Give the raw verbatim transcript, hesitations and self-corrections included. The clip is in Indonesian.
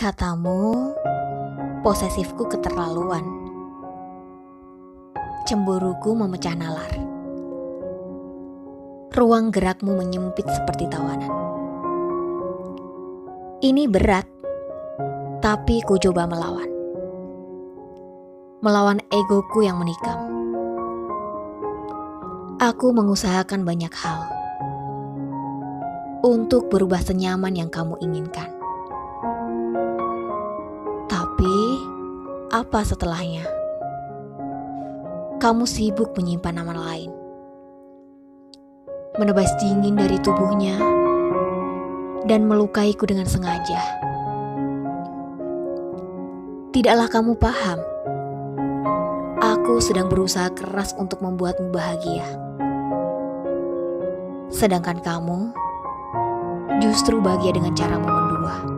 Katamu, posesifku keterlaluan. Cemburuku memecah nalar. Ruang gerakmu menyempit seperti tawanan. Ini berat, tapi ku coba melawan. Melawan egoku yang menikam. Aku mengusahakan banyak hal untuk berubah senyaman yang kamu inginkan. Tapi, apa setelahnya? Kamu sibuk menyimpan nama lain. Menebas dingin dari tubuhnya dan melukaiku dengan sengaja. Tidaklah kamu paham. Aku sedang berusaha keras untuk membuatmu bahagia. Sedangkan kamu justru bahagia dengan caramu mendua.